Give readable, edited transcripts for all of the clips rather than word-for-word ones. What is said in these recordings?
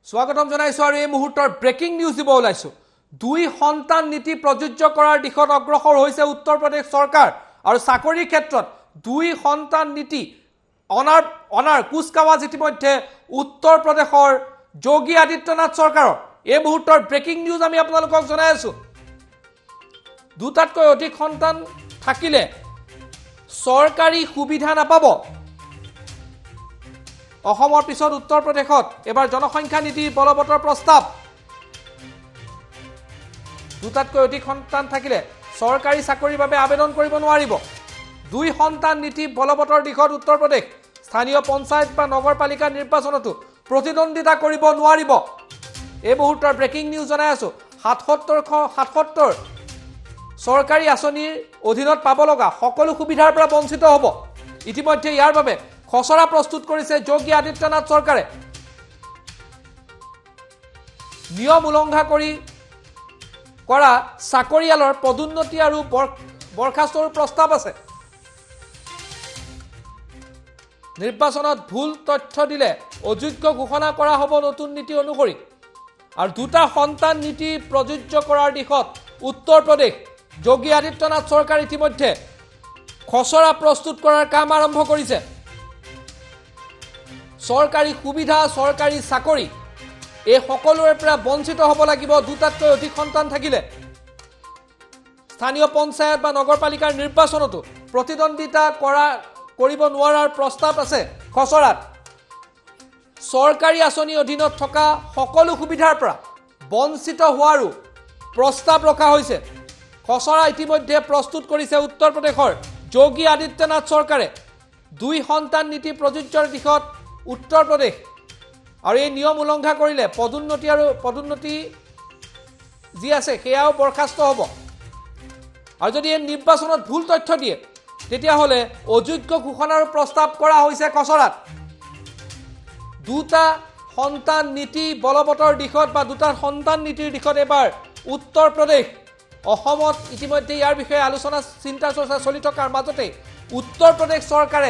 স্বাগতম জনাইছো আৰু এই মুহূৰ্তৰ ব্ৰেকিং নিউজ দিব ওলাইছো দুই সন্তান নীতি প্ৰযোজ্য কৰাৰ দিশত অগ্ৰসৰ হৈছে উত্তৰ প্ৰদেশ চৰকাৰ আৰু চাকৰিৰ ক্ষেত্ৰত দুই সন্তান নীতি অনাৰ কুচকাৱাজ ইতিমধ্যে উত্তৰ প্ৰদেশৰ যোগী আদিত্যনাথ চৰকাৰৰ এই মুহূৰ্তৰ ব্ৰেকিং নিউজ আমি আপোনালোকক জনাই আছো দুটাতকৈ অধিক সন্তান থাকিলে চৰকাৰী সুবিধা নাপাব অসমৰ পিছত উত্তৰ প্ৰদেশত এবাৰ জনসংখ্যা নীতি বলবতৰ প্ৰস্তাৱ দুটাতকৈ অধিক সন্তান থাকিলে চৰকাৰী চাকৰিৰ বাবে আবেদন কৰিব নোৱাৰিব দুই সন্তান নীতি বলবতৰ দিশত উত্তৰ প্ৰদেশ স্থানীয় পঞ্চায়ত বা নগৰপালিকা নিৰ্বাচনতো প্ৰতিদ্বন্দ্বিতা কৰিব নোৱাৰিব এই মুহূৰ্তৰ ব্ৰেকিং নিউজ জনাই আছো 77 চৰকাৰী আঁচনিৰ অধীনত পাব লগা সকলো সুবিধাৰ পৰা বঞ্চিত হ'ব ইতিমধ্যে ইয়াৰ বাবে খসৰা প্ৰস্তুত কৰিছে যোগী আদিত্যনাথ চৰকাৰে নিয়ম উলংঘা কৰা চাকৰিয়ালৰ পদোন্নতি আৰু বৰখাস্তৰ প্ৰস্তাৱ আছে নিৰ্বাচনত ভুল তথ্য দিলে অযোগ্য ঘোষণা কৰা হ'ব নতুন নীতি অনুসৰি আৰু দুটা সন্তান নীতি প্ৰযোজ্য কৰাৰ দিশত উত্তৰ প্ৰদেশ যোগী আদিত্যনাথ চৰকাৰ ইতিমধ্যে খসৰা প্ৰস্তুত কৰাৰ কাম আৰম্ভ কৰিছে চৰকাৰী সুবিধা চৰকাৰী চাকৰি এই সকলোৰে পৰা বঞ্চিত হ'ব লাগিব দুটাতকৈ অধিক সন্তান থাকিলে স্থানীয় পঞ্চায়ত বা নগৰপালিকাৰ নিৰ্বাচনতো প্ৰতিদ্বন্দ্বিতা কৰিব নোৱাৰাৰ প্ৰস্তাৱ আছে খসৰাত চৰকাৰী আঁচনিৰ অধীনত থকা সকলো সুবিধাৰ পৰা বঞ্চিত হোৱাৰো প্ৰস্তাৱ ৰখা হৈছে খসৰা ইতিমধ্যে প্ৰস্তুত কৰিছে উত্তৰ প্ৰদেশৰ যোগী আদিত্যনাথ চৰকাৰে দুই সন্তান নীতি প্ৰযোজ্যৰ দিশত উত্তৰ প্ৰদেশ আৰু এই নিয়ম উলংঘা কৰিলে পদোন্নতি যি আছে সেয়াও বৰখাস্ত হ'ব আৰু যদি এই নিৰ্বাচনত ভুল তথ্য দিয়ে তেতিয়াহ'লে অযোগ্য ঘোষণাৰ প্ৰস্তাৱ কৰা হৈছে খসৰাত দুটা সন্তান নীতি বলবতৰ দিশত বা দুটা সন্তান নীতিৰ দিশত এবাৰ উত্তৰ প্ৰদেশ অসমত ইতিমধ্যে ইয়াৰ বিষয়ে আলোচনা চিন্তা চৰ্চা চলি থকাৰ মাজতে উত্তৰ প্ৰদেশ চৰকাৰে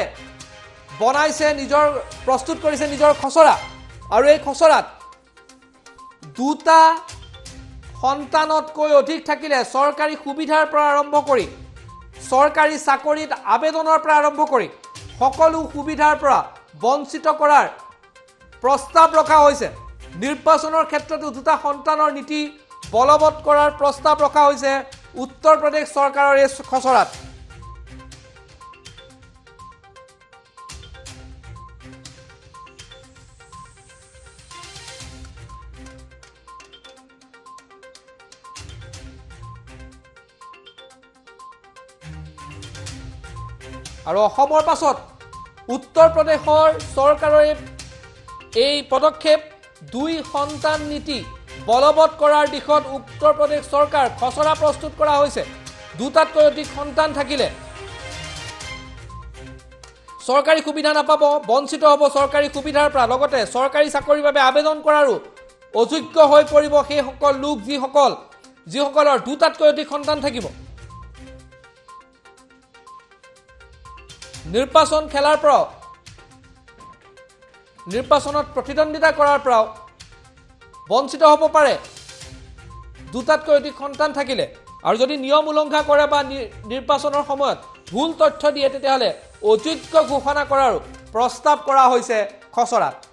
প্ৰস্তুত কৰিছে নিজৰ খসৰা আৰু এই খসৰাত দুটা সন্তানতকৈ অধিক থাকিলে চৰকাৰী সুবিধাৰ পৰা আৰম্ভ কৰি চৰকাৰী চাকৰিত আবেদনৰ পৰা আৰম্ভ কৰি সকলো সুবিধাৰ পৰা বঞ্চিত কৰাৰ প্ৰস্তাৱ ৰখা হৈছে নিৰ্বাচনৰ ক্ষেত্ৰতো দুটা সন্তানৰ নীতি বলবৎ কৰাৰ প্ৰস্তাৱ ৰখা হৈছে উত্তৰ প্ৰদেশ চৰকাৰৰ এই খসৰাত আৰু অসমৰ পাছত উত্তৰ প্ৰদেশৰ চৰকাৰৰ এই পদক্ষেপ দুই সন্তান নীতি বলবৎ কৰাৰ দিশত উত্তৰ প্ৰদেশ চৰকাৰ খসৰা প্ৰস্তুত কৰা হৈছে দুটাতকৈ অধিক সন্তান থাকিলে চৰকাৰী সুবিধা নাপাব বঞ্চিত হ'ব চৰকাৰী সুবিধাৰ পৰা লগতে চৰকাৰী চাকৰিৰ বাবে আবেদন কৰাৰো অযোগ্য হৈ পৰিব সেইসকল লোক যিসকলৰ দুটাতকৈ অধিক সন্তান থাকিব নিৰ্বাচন খেলাৰ পৰাও নিৰ্বাচনত প্ৰতিদ্বন্দ্বিতা কৰাৰ পৰাও বঞ্চিত হ'ব পাৰে দুটাতকৈ অধিক সন্তান থাকিলে আৰু যদি নিয়ম উলংঘা কৰে বা নিৰ্বাচনৰ সময়ত ভুল তথ্য দিয়ে তেতিয়াহ'লে অযোগ্য ঘোষণা কৰাৰো প্ৰস্তাৱ কৰা হৈছে খসৰাত